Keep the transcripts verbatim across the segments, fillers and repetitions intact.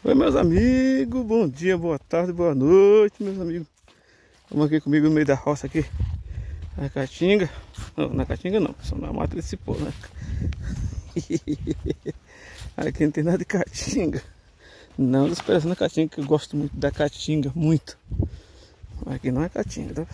Oi, meus amigos, bom dia, boa tarde, boa noite, meus amigos. Estamos aqui comigo no meio da roça aqui, na Caatinga. Não, na Caatinga não, só na mata desse povo, né? Aqui não tem nada de Caatinga. Não desprezando a Caatinga, que eu gosto muito da Caatinga, muito. Aqui não é Caatinga, tá?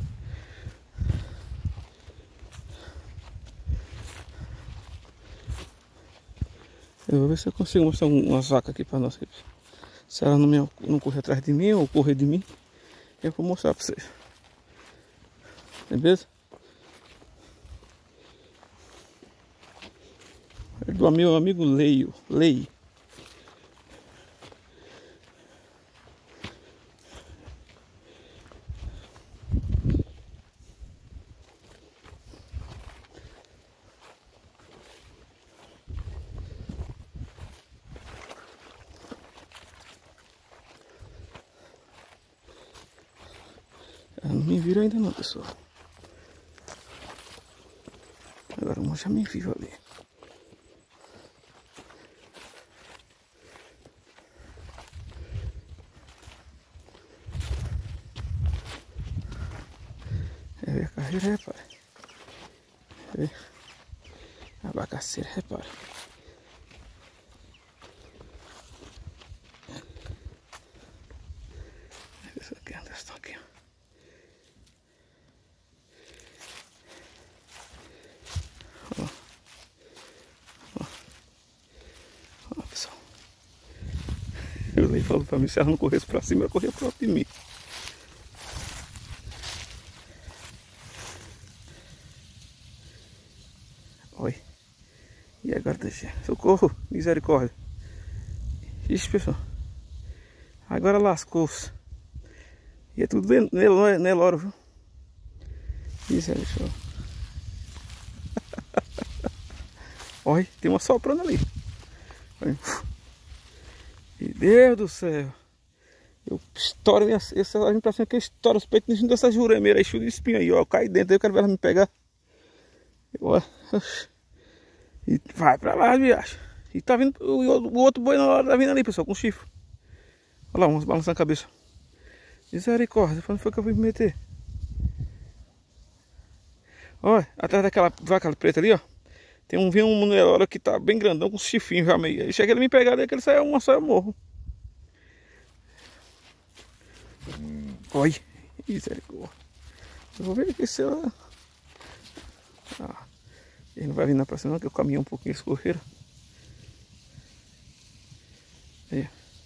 Eu vou ver se eu consigo mostrar umas vacas aqui pra nós. Se ela não, me, não correr atrás de mim ou correr de mim, eu vou mostrar pra vocês. Beleza? É do meu amigo Leio. Lei. Ela não me viram ainda não, pessoal. Agora uma já me viu ali. É ver a carreira, repara. É ver a bagaceira, repara. Isso aqui, onde estão aqui, ó. Ele falou pra mim, se ela não corresse pra cima, ela corria próximo de mim. Olha. E agora deixa. Socorro, misericórdia. Ixi, pessoal. Agora lascou-se. E é tudo Nelore, viu? Misericórdia. Olha, tem uma soprando ali. Olha. Meu Deus do céu. Eu estouro minha. Essa impressão que eu estouro os peitos dessa juremeira aí, cheio de espinho aí, ó. Eu caio dentro, eu quero ver ela me pegar. Eu, e vai pra lá, viagem. E tá vindo. O, o outro boi na hora tá vindo ali, pessoal, com chifre. Olha lá, vamos balançando a cabeça. Misericórdia, onde foi que eu vim me meter? Olha, atrás daquela vaca preta ali, ó. Tem um vinho um Nelore que tá bem grandão, com chifrinho já meio. Aí chega ele me pegar, daí que ele saiu uma só, eu morro. Olha, misericórdia. Eu vou ver aqui se ela. Ah, ele não vai vir na próxima, não, que eu caminhei um pouquinho escorreira. Aí.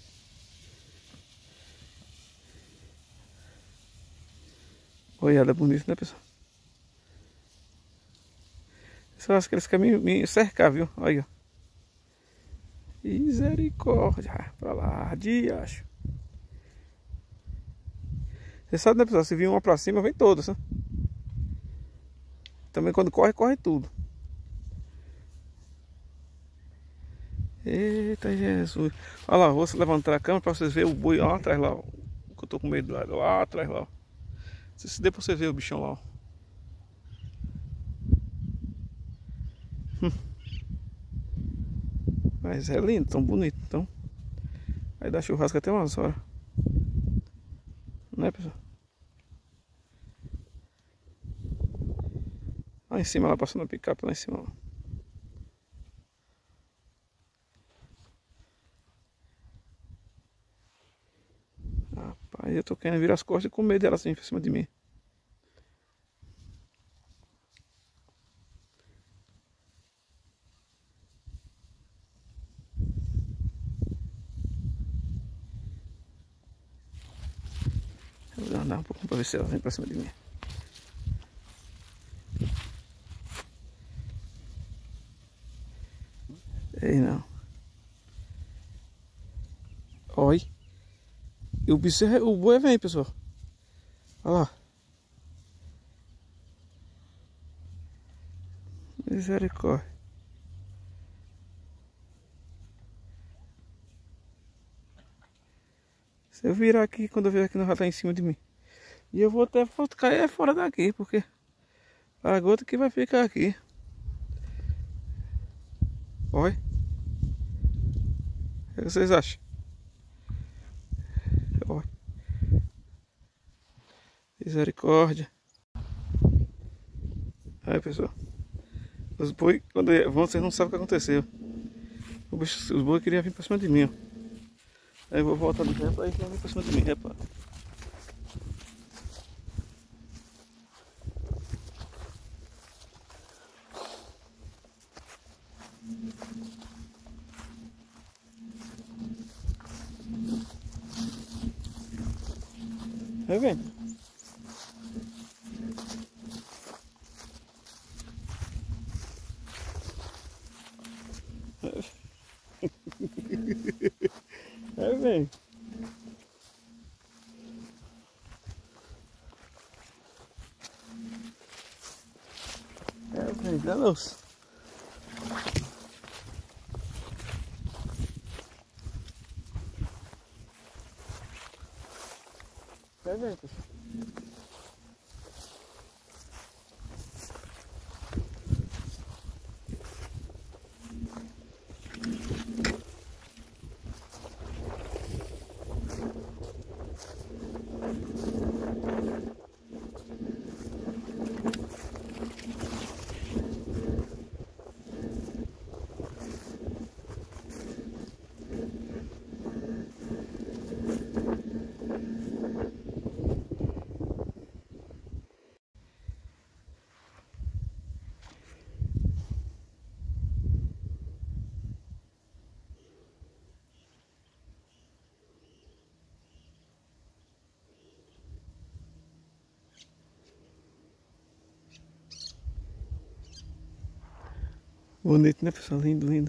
Olha, ela é bonita, né, pessoal? Eu acho que eles querem me, me cercar, viu? Olha. Misericórdia. Pra lá, de acho. Você sabe, né, pessoal? Se vir uma pra cima, vem todas, né? Também quando corre, corre tudo. Eita Jesus. Olha lá, vou levantar a câmera pra vocês verem o boi lá atrás lá. Ó. Que eu tô com medo lá, lá atrás lá. Ó. Se der pra vocês verem o bichão lá. Ó. Mas é lindo, tão bonito, então. Aí dá churrasco até umas horas. Não é, pessoal? Lá em cima, lá passando a picape, lá em cima. Lá. Rapaz, eu tô querendo virar as costas e com medo dela assim em cima de mim. Eu vou andar um pouco pra ver se ela vem pra cima de mim. Ei, não. Oi. E o bezerro, o boi vem, pessoal. Olha lá. Misericórdia. Se eu virar aqui, quando eu virar aqui, não vai estar em cima de mim. E eu vou até cair fora daqui, porque a gota que vai ficar aqui. Olha. O que vocês acham? Misericórdia. Aí, pessoal. Os boi, quando vão, vocês não sabem o que aconteceu. O bicho, os boi queriam vir pra cima de mim, ó. Aí eu vou voltar do tempo, aí eles vão vir pra cima de mim, repara. Aí vem. Aí vem. Aí vem, danos. Aí vem, pessoal. Bonito, né, pessoal? Lindo, lindo.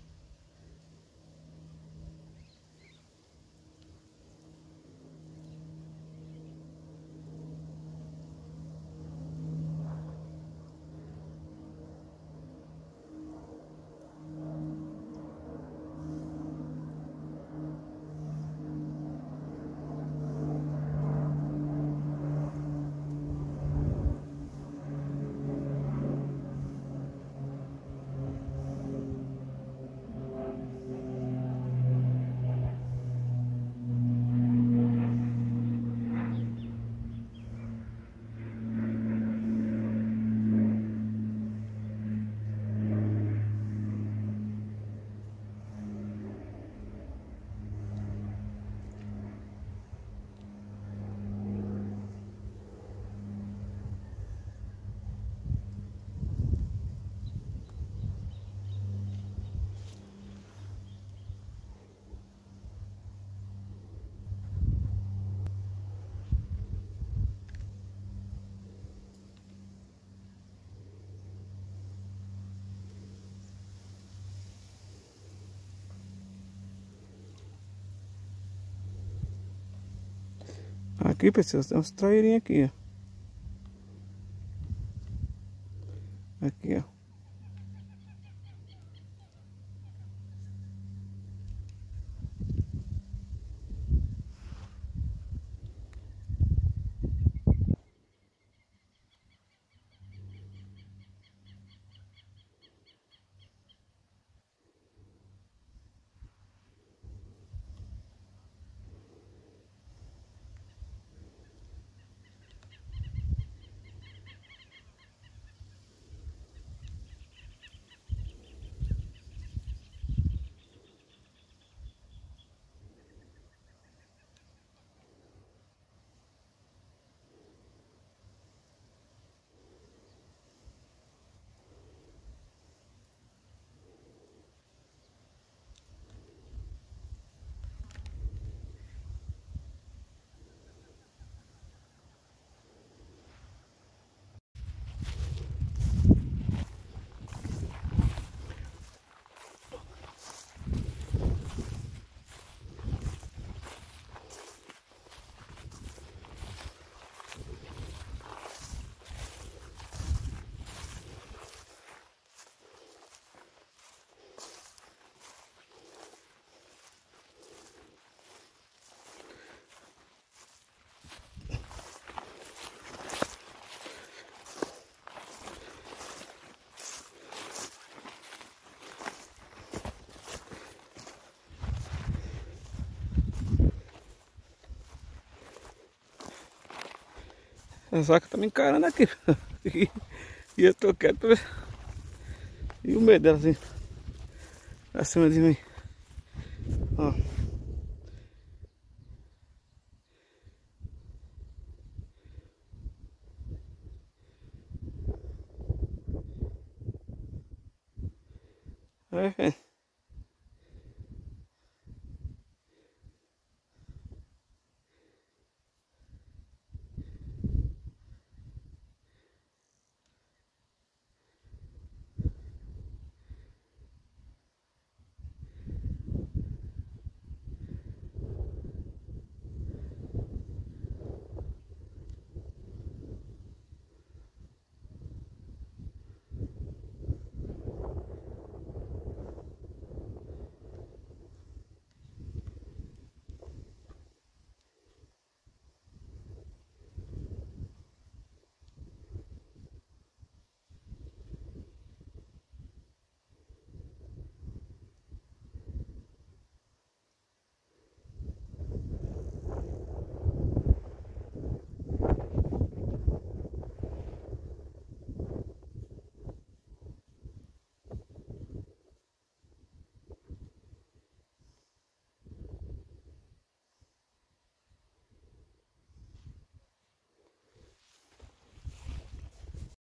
Aqui, pessoal, tem uns traeirinhos aqui, ó. Aqui, ó. As vacas tá me encarando aqui. E, e eu tô quieto pra ver. E o medo delas assim, acima de mim. Ó. É, é.